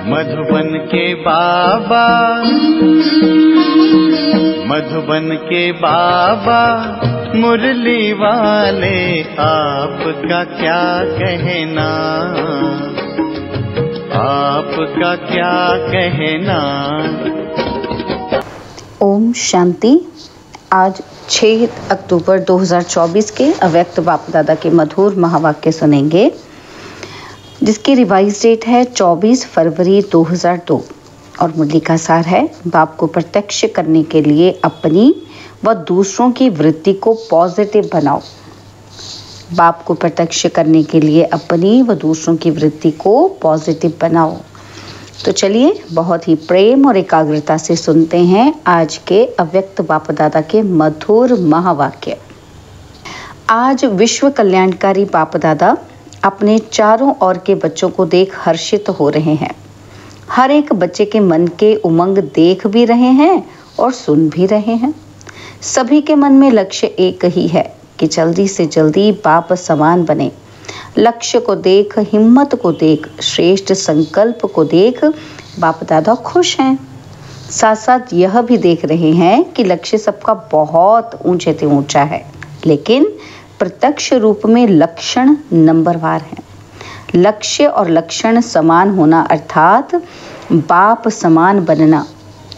मधुबन के बाबा, मधुबन के बाबा मुरली वाले, आपका क्या कहना, आपका क्या कहना। ओम शांति। आज 6 अक्टूबर 2024 के अव्यक्त बाप दादा के मधुर महावाक्य सुनेंगे, जिसकी रिवाइज डेट है 24 फरवरी 2002 और मुरली का सार है, बाप को प्रत्यक्ष करने के लिए अपनी व दूसरों की वृत्ति को पॉजिटिव बनाओ। बाप को प्रत्यक्ष करने के लिए अपनी व दूसरों की वृत्ति को पॉजिटिव बनाओ। तो चलिए बहुत ही प्रेम और एकाग्रता से सुनते हैं आज के अव्यक्त बाप दादा के मधुर महावाक्य। आज विश्व कल्याणकारी बाप दादा अपने चारों ओर के बच्चों को देख हर्षित हो रहे हैं। हर एक बच्चे के मन के उमंग देख भी रहे हैं और सुन भी रहे हैं। सभी के मन में लक्ष्य एक ही है कि जल्दी से जल्दी बाप समान बने। लक्ष्य को देख, हिम्मत को देख, श्रेष्ठ संकल्प को देख बाप दादा खुश हैं। साथ साथ यह भी देख रहे हैं कि लक्ष्य सबका बहुत ऊंचे से ऊंचा है, लेकिन प्रत्यक्ष रूप में लक्षण नंबरवार हैं। लक्ष्य और लक्षण समान होना अर्थात बाप समान बनना।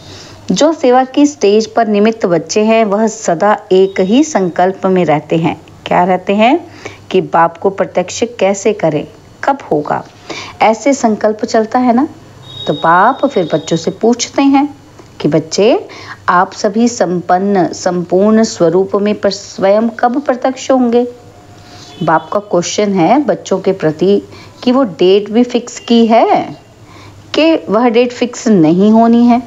जो सेवा की स्टेज पर निमित्त बच्चे हैं वह सदा एक ही संकल्प में रहते हैं। क्या रहते हैं? कि बाप को प्रत्यक्ष कैसे करें, कब होगा, ऐसे संकल्प चलता है ना। तो बाप फिर बच्चों से पूछते हैं कि बच्चे, आप सभी संपूर्ण स्वरूप में पर स्वयं कब प्रत्यक्ष होंगे। बाप का क्वेश्चन है बच्चों के प्रति कि वो डेट भी फिक्स की है कि वह डेट फिक्स नहीं होनी है।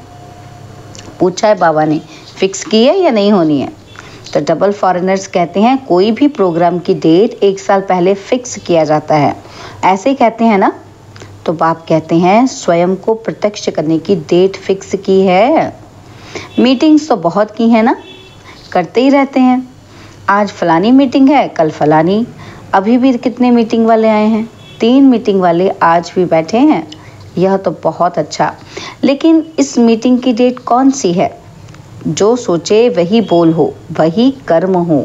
पूछा है बाबा ने, फिक्स की है या नहीं होनी है। तो डबल फॉरेनर्स कहते हैं कोई भी प्रोग्राम की डेट 1 साल पहले फिक्स किया जाता है, ऐसे ही कहते हैं ना। तो बाप कहते हैं स्वयं को प्रत्यक्ष करने की डेट फिक्स की है। मीटिंग्स तो बहुत की है ना, करते ही रहते हैं। आज फलानी मीटिंग है, कल फलानी। अभी भी कितने मीटिंग वाले आए हैं? 3 मीटिंग वाले आज भी बैठे हैं। यह तो बहुत अच्छा, लेकिन इस मीटिंग की डेट कौन सी है? जो सोचे वही बोल हो, वही कर्म हो।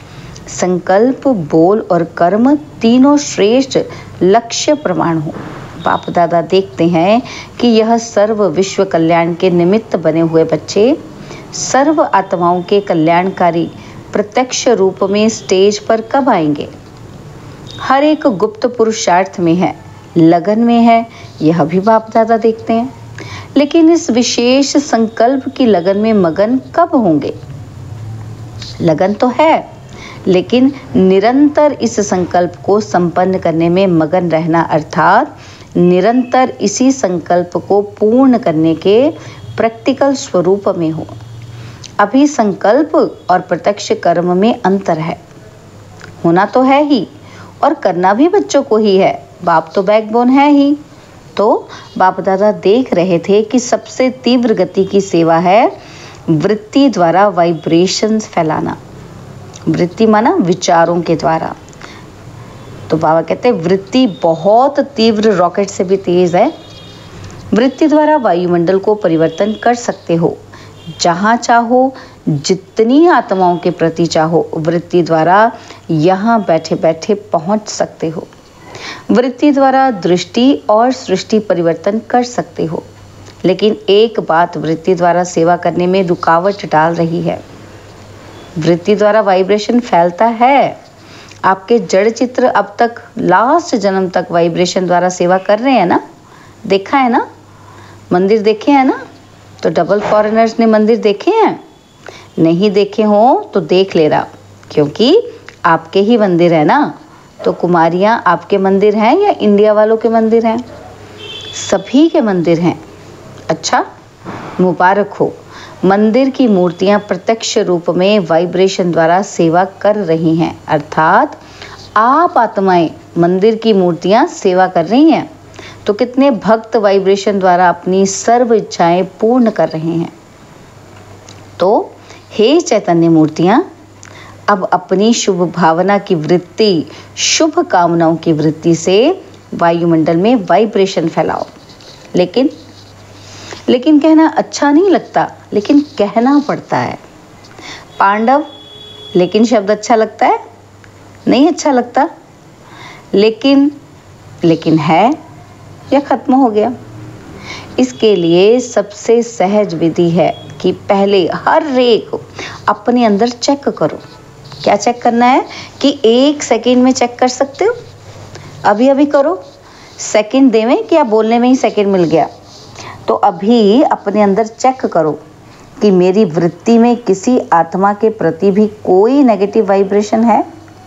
संकल्प, बोल और कर्म तीनों श्रेष्ठ लक्ष्य प्रमाण हो। बाप दादा देखते हैं कि यह सर्व विश्व कल्याण के निमित्त बने हुए बच्चे सर्व आत्माओं के कल्याणकारी प्रत्यक्ष रूप में स्टेज पर कब आएंगे। हर एक गुप्त पुरुषार्थ में है, लगन में है, यह भी बाप दादा देखते हैं। लेकिन इस विशेष संकल्प की लगन में मगन कब होंगे? लगन तो है, लेकिन निरंतर इस संकल्प को संपन्न करने में मगन रहना अर्थात निरंतर इसी संकल्प को पूर्ण करने के प्रैक्टिकल स्वरूप में हो। अभी संकल्प और प्रत्यक्ष कर्म में अंतर है। होना तो है ही और करना भी बच्चों को ही है। बाप तो बैकबोन है ही। तो बाप दादा देख रहे थे कि सबसे तीव्र गति की सेवा है वृत्ति द्वारा वाइब्रेशंस फैलाना। वृत्ति माना विचारों के द्वारा। तो बाबा कहते हैं वृत्ति बहुत तीव्र रॉकेट से भी तेज है। वृत्ति द्वारा वायुमंडल को परिवर्तन कर सकते हो। जहाँ चाहो, जितनी आत्माओं के प्रति चाहो, वृत्ति द्वारा यहाँ बैठे बैठे पहुँच सकते हो। वृत्ति द्वारा दृष्टि और सृष्टि परिवर्तन कर सकते हो। लेकिन एक बात वृत्ति द्वारा सेवा करने में रुकावट डाल रही है। वृत्ति द्वारा वाइब्रेशन फैलता है। आपके जड़ चित्र अब तक लास्ट जन्म तक वाइब्रेशन द्वारा सेवा कर रहे हैं ना, देखा है ना, मंदिर देखे हैं ना। तो डबल फॉरेनर्स ने मंदिर देखे हैं? नहीं देखे हो तो देख लेना, क्योंकि आपके ही मंदिर है ना। तो कुमारियाँ आपके मंदिर हैं या इंडिया वालों के मंदिर हैं? सभी के मंदिर हैं। अच्छा, मुबारक हो। मंदिर की मूर्तियां प्रत्यक्ष रूप में वाइब्रेशन द्वारा सेवा कर रही हैं, अर्थात आप आत्माएं मंदिर की मूर्तियां सेवा कर रही हैं। तो कितने भक्त वाइब्रेशन द्वारा अपनी सर्व इच्छाएं पूर्ण कर रहे हैं। तो हे चैतन्य मूर्तियां, अब अपनी शुभ भावना की वृत्ति, शुभ कामनाओं की वृत्ति से वायुमंडल में वाइब्रेशन फैलाओ। लेकिन कहना अच्छा नहीं लगता, लेकिन कहना पड़ता है। पांडव, लेकिन शब्द अच्छा लगता है? नहीं अच्छा लगता। लेकिन है या खत्म हो गया। इसके लिए सबसे सहज विधि है कि पहले हर एक अपने अंदर चेक करो। क्या चेक करना है कि 1 सेकेंड में चेक कर सकते हो? अभी अभी करो। सेकंड देवें कि आप बोलने में ही सेकंड मिल गया। तो अभी अपने अंदर चेक करो कि मेरी वृत्ति में किसी आत्मा के प्रति भी कोई नेगेटिव वाइब्रेशन है।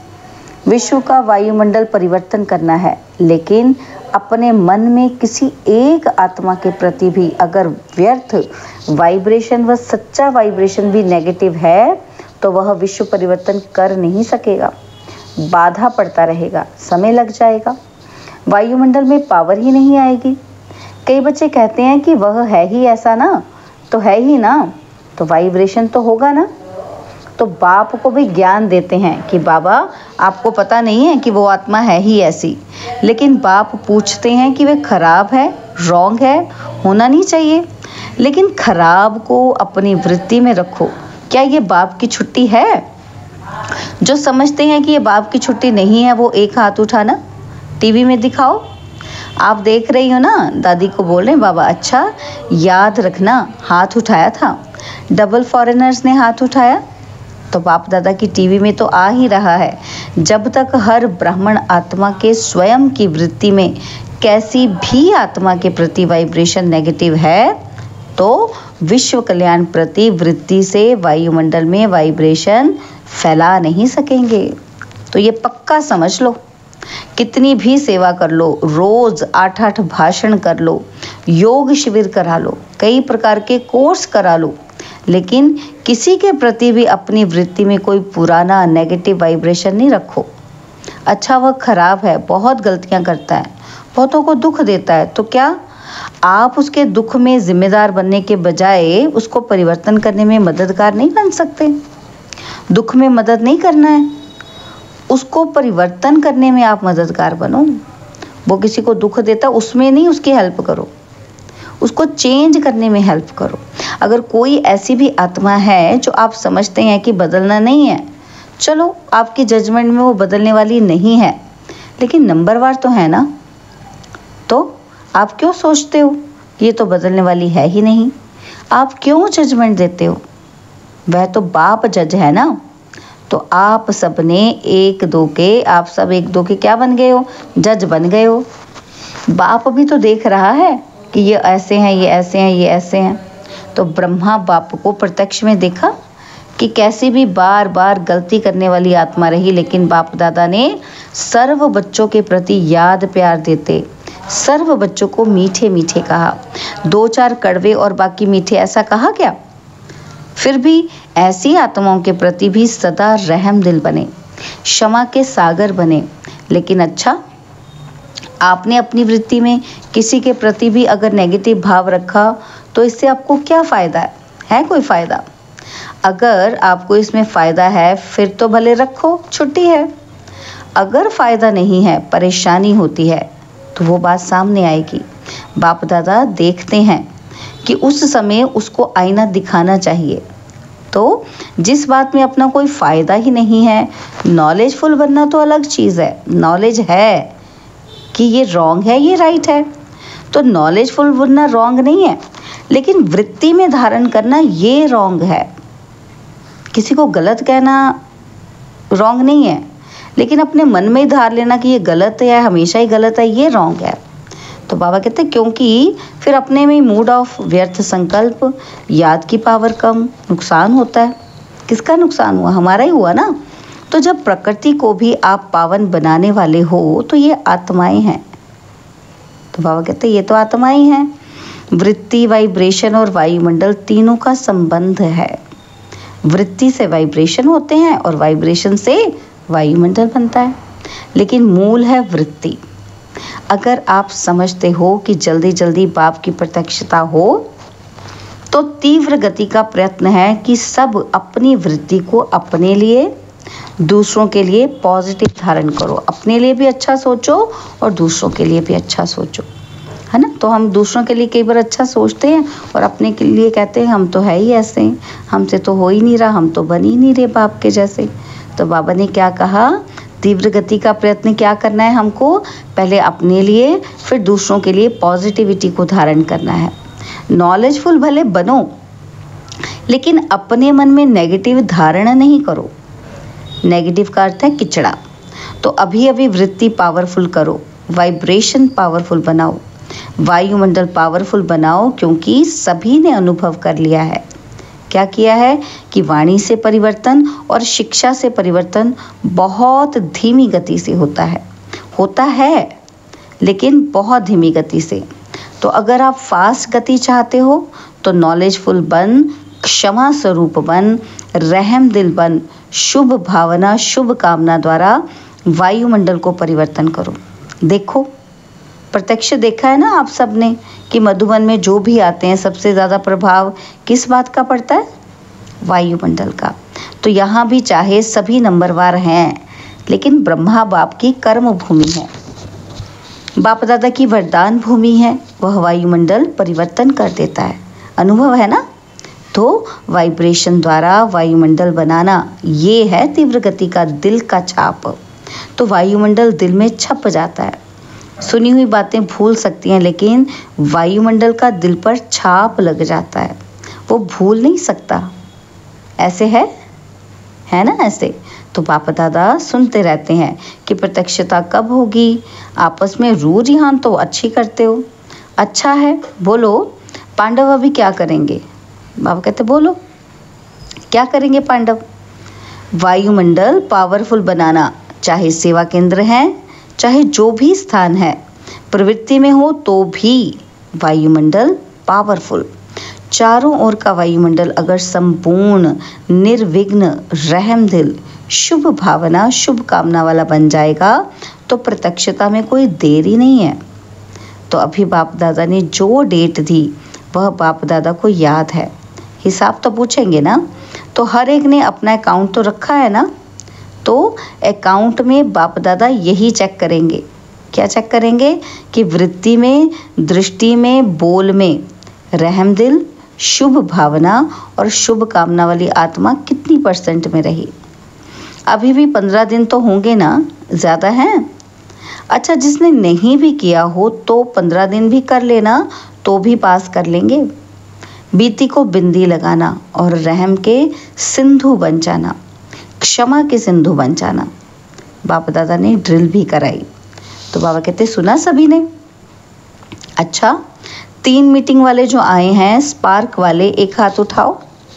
विश्व का वायुमंडल परिवर्तन करना है, लेकिन अपने मन में किसी एक आत्मा के प्रति भी अगर व्यर्थ वाइब्रेशन व सच्चा वाइब्रेशन भी नेगेटिव है तो वह विश्व परिवर्तन कर नहीं सकेगा। बाधा पड़ता रहेगा, समय लग जाएगा, वायुमंडल में पावर ही नहीं आएगी। कई बच्चे कहते हैं कि वह है ही ऐसा ना, तो है ही ना, तो वाइब्रेशन तो होगा ना। तो बाप को भी ज्ञान देते हैं कि बाबा आपको पता नहीं है कि वो आत्मा है ही ऐसी, लेकिन बाप पूछते हैं कि वे खराब है, रॉन्ग है, होना नहीं चाहिए। लेकिन खराब को अपनी वृत्ति में रखो। क्या ये बाप की छुट्टी है? जो समझते हैं कि ये बाप की छुट्टी नहीं है वो एक हाथ उठाना, टीवी में दिखाओ। आप देख रही हो ना, दादी को बोल रहे हैं बाबा अच्छा याद रखना हाथ उठाया था। डबल फॉरेनर्स ने हाथ उठाया तो बाप दादा की टीवी में तो आ ही रहा है। जब तक हर ब्राह्मण आत्मा के स्वयं की वृत्ति में कैसी भी आत्मा के प्रति वाइब्रेशन नेगेटिव है तो विश्व कल्याण प्रति वृत्ति से वायुमंडल में वाइब्रेशन फैला नहीं सकेंगे। तो ये पक्का समझ लो। कितनी भी सेवा कर लो, रोज 8-8 भाषण कर लो, योग शिविर करा लो, कई प्रकार के कोर्स करा लो, लेकिन किसी के प्रति भी अपनी वृत्ति में कोई पुराना नेगेटिव वाइब्रेशन नहीं रखो। अच्छा वह खराब है, बहुत गलतियां करता है, बहुतों को दुख देता है, तो क्या आप उसके दुख में जिम्मेदार बनने के बजाय उसको परिवर्तन करने में मददगार नहीं बन सकते? दुख में मदद नहीं करना है, उसको परिवर्तन करने में आप मददगार बनो। वो किसी को दुख देता उसमें नहीं उसकी हेल्प करो, उसको चेंज करने में हेल्प करो। अगर कोई ऐसी भी आत्मा है जो आप समझते हैं कि बदलना नहीं है, चलो आपकी जजमेंट में वो बदलने वाली नहीं है, लेकिन नंबरवार तो है ना, तो आप क्यों सोचते हो ये तो बदलने वाली है ही नहीं? आप क्यों जजमेंट देते हो? वह तो बाप जज है ना। तो आप सबने आप सब एक दो के क्या बन गए हो? जज बन गए हो। बाप भी तो देख रहा है कि ये ऐसे हैं, ये ऐसे हैं, ये ऐसे हैं। तो ब्रह्मा बाप को प्रत्यक्ष में देखा कि कैसी भी बार बार गलती करने वाली आत्मा रही, लेकिन बाप दादा ने सर्व बच्चों के प्रति याद प्यार देते, सर्व बच्चों को मीठे मीठे कहा। 2-4 कड़वे और बाकी मीठे ऐसा कहा क्या? फिर भी ऐसी आत्माओं के प्रति भी सदा रहम दिल बने, क्षमा के सागर बने। लेकिन अच्छा, आपने अपनी वृत्ति में किसी के प्रति भी अगर नेगेटिव भाव रखा तो इससे आपको क्या फ़ायदा है? है कोई फ़ायदा? अगर आपको इसमें फ़ायदा है फिर तो भले रखो, छुट्टी है। अगर फ़ायदा नहीं है, परेशानी होती है, तो वो बात सामने आएगी। बाप दादा देखते हैं कि उस समय उसको आईना दिखाना चाहिए। तो जिस बात में अपना कोई फ़ायदा ही नहीं है, नॉलेजफुल बनना तो अलग चीज़ है। नॉलेज है कि ये रॉन्ग है, ये राइट है, तो नॉलेजफुल बनना रॉन्ग नहीं है, लेकिन वृत्ति में धारण करना ये रॉन्ग है। किसी को गलत कहना रॉन्ग नहीं है, लेकिन अपने मन में ही धार लेना कि ये गलत है, हमेशा ही गलत है, ये रॉन्ग है। तो बाबा कहते हैं क्योंकि फिर अपने में मूड ऑफ, व्यर्थ संकल्प, याद की पावर कम, नुकसान होता है। किसका नुकसान हुआ? हमारा ही हुआ ना। तो जब प्रकृति को भी आप पावन बनाने वाले हो तो ये आत्माएं हैं। तो बाबा कहते हैं ये तो आत्माएं हैं। वृत्ति, वाइब्रेशन और वायुमंडल तीनों का संबंध है। वृत्ति से वाइब्रेशन होते हैं और वाइब्रेशन से वायुमंडल बनता है, लेकिन मूल है वृत्ति। अगर आप समझते हो कि जल्दी जल्दी बाप की प्रत्यक्षता हो तो तीव्र गति का प्रयत्न है कि सब अपनी वृत्ति को अपने लिए, दूसरों के लिए पॉजिटिव धारण करो। अपने लिए भी अच्छा सोचो और दूसरों के लिए भी अच्छा सोचो। है ना। तो हम दूसरों के लिए कई बार अच्छा सोचते हैं और अपने के लिए कहते हैं हम तो है ही ऐसे, हमसे तो हो ही नहीं रहा, हम तो बन ही नहीं रहे बाप के जैसे। तो बाबा ने क्या कहा, तीव्र गति का प्रयत्न क्या करना है हमको, पहले अपने लिए फिर दूसरों के लिए पॉजिटिविटी को धारण करना है। नॉलेजफुल भले बनो लेकिन अपने मन में नेगेटिव धारणा नहीं करो। नेगेटिव का अर्थ है किचड़ा। तो अभी अभी वृत्ति पावरफुल करो, वाइब्रेशन पावरफुल बनाओ, वायुमंडल पावरफुल बनाओ, क्योंकि सभी ने अनुभव कर लिया है। क्या किया है कि वाणी से परिवर्तन और शिक्षा से परिवर्तन बहुत धीमी गति से होता है लेकिन बहुत धीमी गति से। तो अगर आप फास्ट गति चाहते हो तो नॉलेजफुल बन, क्षमा स्वरूप बन, रहम दिल बन, शुभ भावना शुभ कामना द्वारा वायुमंडल को परिवर्तन करो। देखो, प्रत्यक्ष देखा है ना आप सबने कि मधुबन में जो भी आते हैं सबसे ज़्यादा प्रभाव किस बात का पड़ता है, वायुमंडल का। तो यहाँ भी चाहे सभी नंबरवार हैं लेकिन ब्रह्मा बाप की कर्म भूमि है, बाप दादा की वरदान भूमि है, वह वायुमंडल परिवर्तन कर देता है। अनुभव है ना। तो वाइब्रेशन द्वारा वायुमंडल बनाना, ये है तीव्र गति का दिल का छाप। तो वायुमंडल दिल में छप जाता है। सुनी हुई बातें भूल सकती हैं लेकिन वायुमंडल का दिल पर छाप लग जाता है, वो भूल नहीं सकता। ऐसे है ना ऐसे। तो बाप दादा सुनते रहते हैं कि प्रत्यक्षता कब होगी, आपस में रू रिहान तो अच्छी करते हो। अच्छा है, बोलो पांडव अभी क्या करेंगे। बाबा कहते बोलो क्या करेंगे पांडव। वायुमंडल पावरफुल बनाना, चाहे सेवा केंद्र है, चाहे जो भी स्थान है, प्रवृत्ति में हो तो भी वायुमंडल पावरफुल। चारों ओर का वायुमंडल अगर संपूर्ण, निर्विघ्न, रहम दिल, शुभ भावना शुभ कामना वाला बन जाएगा तो प्रत्यक्षता में कोई देरी नहीं है। तो अभी बाप दादा ने जो डेट दी वह बाप दादा को याद है। हिसाब तो पूछेंगे ना, तो हर एक ने अपना अकाउंट तो रखा है ना। तो अकाउंट में बाप दादा यही चेक करेंगे। क्या चेक करेंगे कि वृत्ति में, दृष्टि में, बोल में रहम दिल, शुभ भावना और शुभ कामना वाली आत्मा कितनी % में रही। अभी भी 15 दिन तो होंगे ना, ज़्यादा हैं। अच्छा, जिसने नहीं भी किया हो तो 15 दिन भी कर लेना तो भी पास कर लेंगे। बीती को बिंदी लगाना और रहम के सिंधु बन जाना, क्षमा के सिंधु बन जाना। बाप दादा ने ड्रिल भी कराई। तो बाबा कहते सुना सभी ने। अच्छा, 3 मीटिंग वाले जो आए हैं, स्पार्क वाले, एक हाथ उठाओ।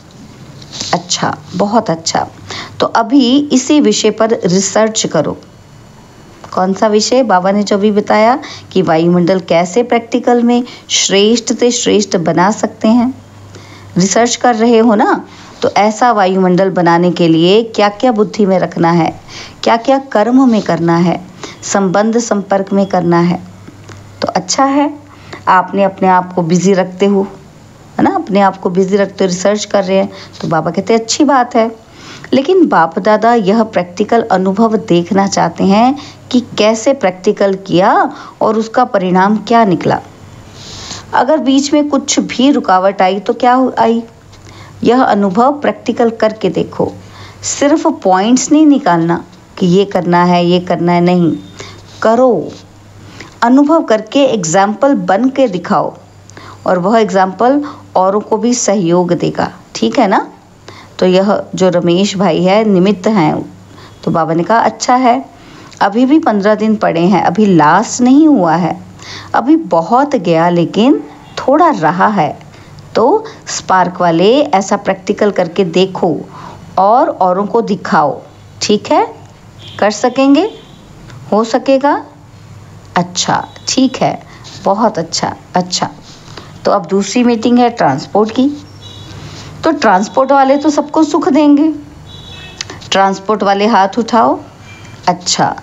अच्छा, बहुत अच्छा। तो अभी इसी विषय पर रिसर्च करो। कौन सा विषय? बाबा ने जो भी बताया कि वायुमंडल कैसे प्रैक्टिकल में श्रेष्ठ से श्रेष्ठ बना सकते हैं। रिसर्च कर रहे हो ना, तो ऐसा वायुमंडल बनाने के लिए क्या क्या बुद्धि में रखना है, क्या क्या कर्म में करना है, संबंध संपर्क में करना है। तो अच्छा है, आपने अपने आप को बिजी रखते हो, है ना, अपने आप को बिजी रखते हो, रिसर्च कर रहे हैं। तो बाबा कहते हैं अच्छी बात है, लेकिन बाप दादा यह प्रैक्टिकल अनुभव देखना चाहते हैं कि कैसे प्रैक्टिकल किया और उसका परिणाम क्या निकला। अगर बीच में कुछ भी रुकावट आई तो क्या आई, यह अनुभव प्रैक्टिकल करके देखो। सिर्फ पॉइंट्स नहीं निकालना कि ये करना है ये करना है, नहीं, करो, अनुभव करके एग्जाम्पल बन के दिखाओ और वह एग्जाम्पल औरों को भी सहयोग देगा। ठीक है ना। तो यह जो रमेश भाई है निमित्त हैं। तो बाबा ने कहा अच्छा है, अभी भी 15 दिन पड़े हैं, अभी लास्ट नहीं हुआ है, अभी बहुत गया लेकिन थोड़ा रहा है। तो स्पार्क वाले ऐसा प्रैक्टिकल करके देखो और औरों को दिखाओ। ठीक है, कर सकेंगे, हो सकेगा। अच्छा, ठीक है, बहुत अच्छा। अच्छा, तो अब दूसरी मीटिंग है ट्रांसपोर्ट की। तो ट्रांसपोर्ट वाले तो सबको सुख देंगे। ट्रांसपोर्ट वाले हाथ उठाओ। अच्छा,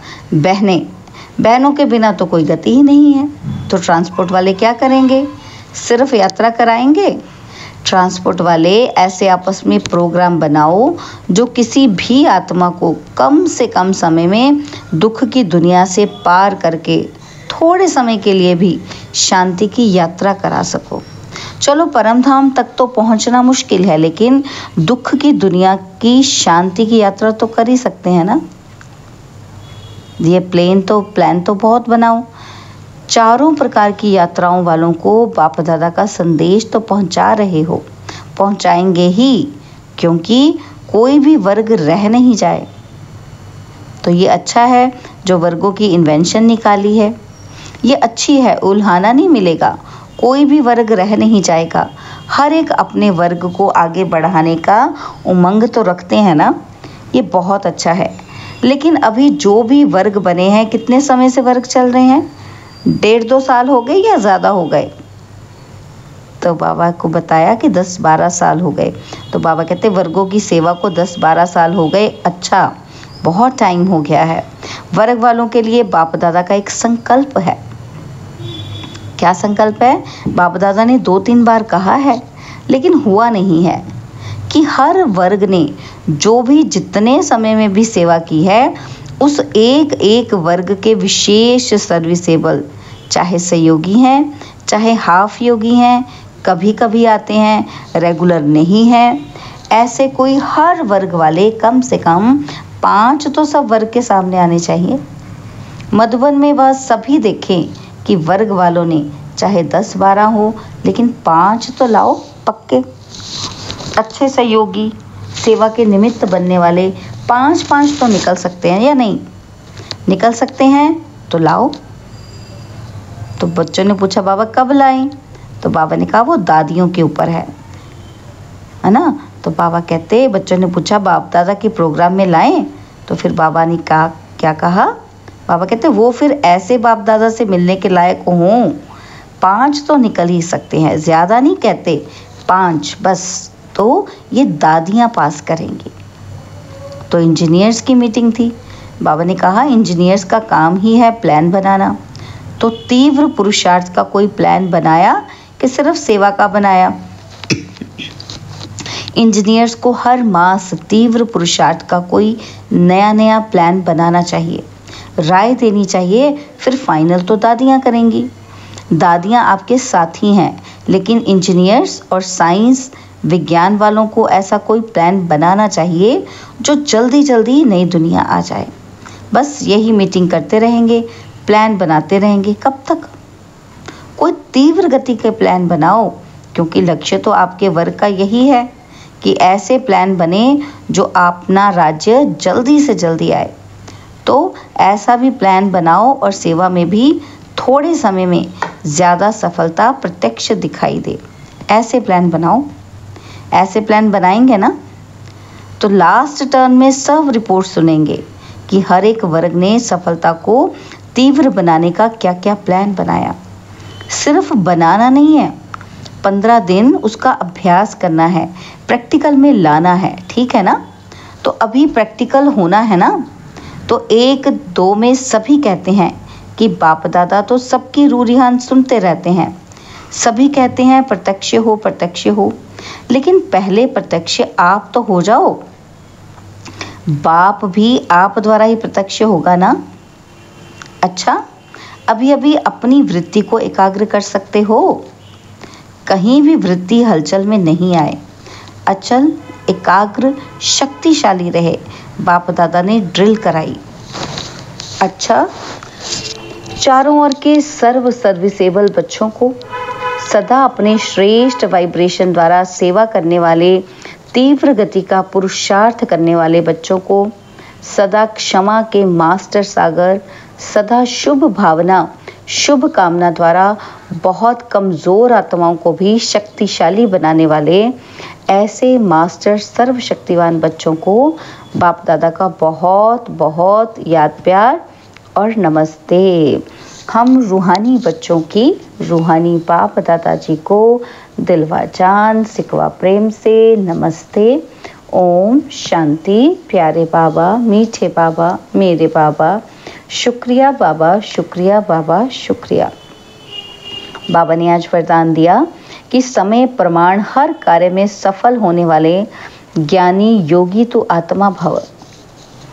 बहनों के बिना तो कोई गति ही नहीं है। तो ट्रांसपोर्ट वाले क्या करेंगे? सिर्फ यात्रा कराएंगे। ट्रांसपोर्ट वाले ऐसे आपस में प्रोग्राम बनाओ जो किसी भी आत्मा को कम से कम समय में दुख की दुनिया से पार करके थोड़े समय के लिए भी शांति की यात्रा करा सको। चलो परम धाम तक तो पहुंचना मुश्किल है, लेकिन दुख की दुनिया की शांति की यात्रा तो कर ही सकते हैं ना। ये प्लान तो बहुत बनाओ। चारों प्रकार की यात्राओं वालों को बाप दादा का संदेश तो पहुंचा रहे हो, पहुंचाएंगे ही, क्योंकि कोई भी वर्ग रह नहीं जाए। तो ये अच्छा है जो वर्गों की इन्वेंशन निकाली है, ये अच्छी है, उल्हाना नहीं मिलेगा, कोई भी वर्ग रह नहीं जाएगा। हर एक अपने वर्ग को आगे बढ़ाने का उमंग तो रखते हैं ना, ये बहुत अच्छा है। लेकिन अभी जो भी वर्ग बने हैं, कितने समय से वर्ग चल रहे हैं? 1.5-2 साल हो गए या ज़्यादा हो गए? तो बाबा को बताया कि 10-12 साल हो गए। तो बाबा कहते वर्गों की सेवा को 10-12 साल हो गए। अच्छा, बहुत टाइम हो गया है। वर्ग वालों के लिए बाप दादा का एक संकल्प है। क्या संकल्प है? बाप दादा ने 2-3 बार कहा है, लेकिन हुआ नहीं है कि हर वर्ग ने जो भी जितने समय में भी सेवा की है, उस एक एक वर्ग के विशेष सर्विसेबल, चाहे सहयोगी हैं, चाहे हाफ योगी हैं, कभी कभी आते हैं, रेगुलर नहीं हैं, ऐसे कोई हर वर्ग वाले कम से कम 5 तो सब वर्ग के सामने आने चाहिए। मधुबन में वह सभी देखें कि वर्ग वालों ने चाहे 10-12 हो, लेकिन 5 तो लाओ पक्के। अच्छे सहयोगी, सेवा के निमित्त बनने वाले 5-5 तो निकल सकते हैं या नहीं? निकल सकते हैं तो लाओ। तो बच्चों ने पूछा बाबा कब लाएं? तो बाबा ने कहा वो दादियों के ऊपर है ना। तो बाबा कहते, बच्चों ने पूछा बाप दादा के प्रोग्राम में लाएं? तो फिर बाबा ने कहा, क्या कहा? बाबा कहते वो फिर ऐसे बाप दादा से मिलने के लायक हों, 5 तो निकल ही सकते हैं, ज़्यादा नहीं कहते, 5 बस, तो ये दादियाँ पास करेंगी। तो इंजीनियर्स की मीटिंग थी। बाबा ने कहा इंजीनियर्स का काम ही है प्लान बनाना। तो तीव्र पुरुषार्थ का कोई प्लान बनाया कि सिर्फ सेवा का बनाया? इंजीनियर्स को हर मास तीव्र पुरुषार्थ का कोई नया प्लान बनाना चाहिए, राय देनी चाहिए, फिर फाइनल तो दादियाँ करेंगी। दादियाँ आपके साथी हैं, लेकिन इंजीनियर्स और साइंस विज्ञान वालों को ऐसा कोई प्लान बनाना चाहिए जो जल्दी जल्दी नई दुनिया आ जाए। बस यही मीटिंग करते रहेंगे, प्लान बनाते रहेंगे, कब तक? कोई तीव्र गति के प्लान बनाओ, क्योंकि लक्ष्य तो आपके वर्ग का यही है कि ऐसे प्लान बने जो अपना राज्य जल्दी से जल्दी आए। तो ऐसा भी प्लान बनाओ और सेवा में भी थोड़े समय में ज़्यादा सफलता प्रत्यक्ष दिखाई दे। ऐसे प्लान बनाओ। ऐसे प्लान बनाएंगे ना तो लास्ट टर्न में सब रिपोर्ट सुनेंगे कि हर एक वर्ग ने सफलता को तीव्र बनाने का क्या क्या प्लान बनाया। सिर्फ बनाना नहीं है, 15 दिन उसका अभ्यास करना है, प्रैक्टिकल में लाना है, ठीक है ना। तो अभी प्रैक्टिकल होना है ना। तो 1-2 में सभी कहते हैं कि बाप दादा तो सबकी रूरिहान सुनते रहते हैं, सभी कहते हैं प्रत्यक्ष हो प्रत्यक्ष हो, लेकिन पहले प्रत्यक्ष आप तो हो जाओ। बाप भी आप द्वारा ही प्रत्यक्ष होगा ना। अच्छा, अभी अभी अपनी वृत्ति को एकाग्र कर सकते हो, कहीं भी वृत्ति हलचल में नहीं आए, अचल एकाग्र शक्तिशाली रहे। बाप दादा ने ड्रिल कराई। अच्छा, चारों ओर के सर्विसेबल बच्चों को सदा अपने श्रेष्ठ वाइब्रेशन द्वारा सेवा करने वाले, तीव्र गति का पुरुषार्थ करने वाले बच्चों को, सदा क्षमा के मास्टर सागर, सदा शुभ भावना शुभ कामना द्वारा बहुत कमज़ोर आत्माओं को भी शक्तिशाली बनाने वाले ऐसे मास्टर सर्वशक्तिवान बच्चों को बाप दादा का बहुत बहुत याद प्यार और नमस्ते। हम रूहानी बच्चों की रूहानी बाप दादा जी को दिलवा जान सिकवा प्रेम से नमस्ते। ओम शांति। प्यारे बाबा, मीठे बाबा, मेरे बाबा, शुक्रिया बाबा, शुक्रिया बाबा, शुक्रिया। बाबा ने आज वरदान दिया कि समय प्रमाण हर कार्य में सफल होने वाले ज्ञानी योगी तो आत्मा भव।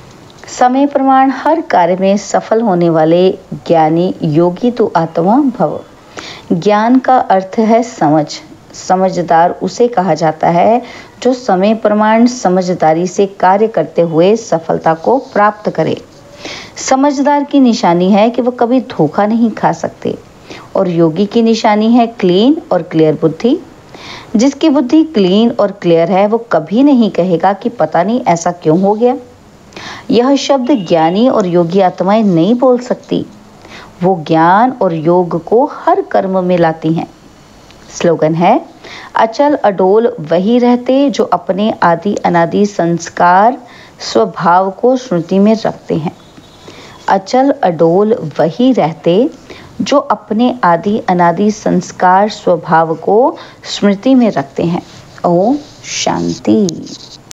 समय प्रमाण हर कार्य में सफल होने वाले ज्ञानी योगी तो आत्मा भव। ज्ञान का अर्थ है समझ। समझदार उसे कहा जाता है जो समय प्रमाण समझदारी से कार्य करते हुए सफलता को प्राप्त करे। समझदार की निशानी है कि वह कभी धोखा नहीं खा सकते और योगी की निशानी है क्लीन और क्लियर बुद्धि। जिसकी बुद्धि क्लीन और क्लियर है वो कभी नहीं कहेगा कि पता नहीं ऐसा क्यों हो गया। यह शब्द ज्ञानी और योगी आत्माएं नहीं बोल सकती। वो ज्ञान और योग को हर कर्म में लाती हैं। स्लोगन है, अचल अडोल वही रहते जो अपने आदि अनादि संस्कार स्वभाव को स्मृति में रखते हैं। अचल अडोल वही रहते जो अपने आदि अनादि संस्कार स्वभाव को स्मृति में रखते हैं। ओम शांति।